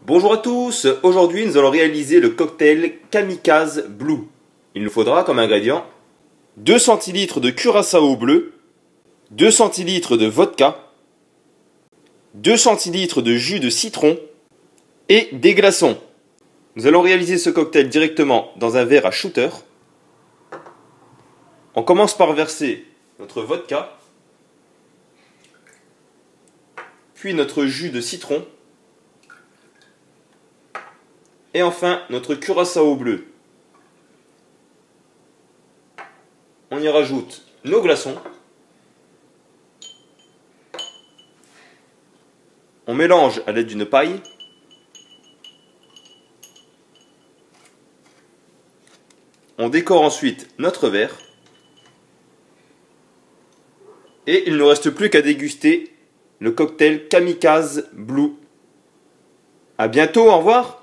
Bonjour à tous, aujourd'hui nous allons réaliser le cocktail Kamikaze Blue. Il nous faudra comme ingrédients 2 centilitres de curaçao bleu, 2 centilitres de vodka, 2 centilitres de jus de citron et des glaçons. Nous allons réaliser ce cocktail directement dans un verre à shooter. On commence par verser notre vodka, puis notre jus de citron, et enfin notre curaçao bleu. On y rajoute nos glaçons. On mélange à l'aide d'une paille. On décore ensuite notre verre. Et il ne nous reste plus qu'à déguster le cocktail Kamikaze Blue. A bientôt, au revoir!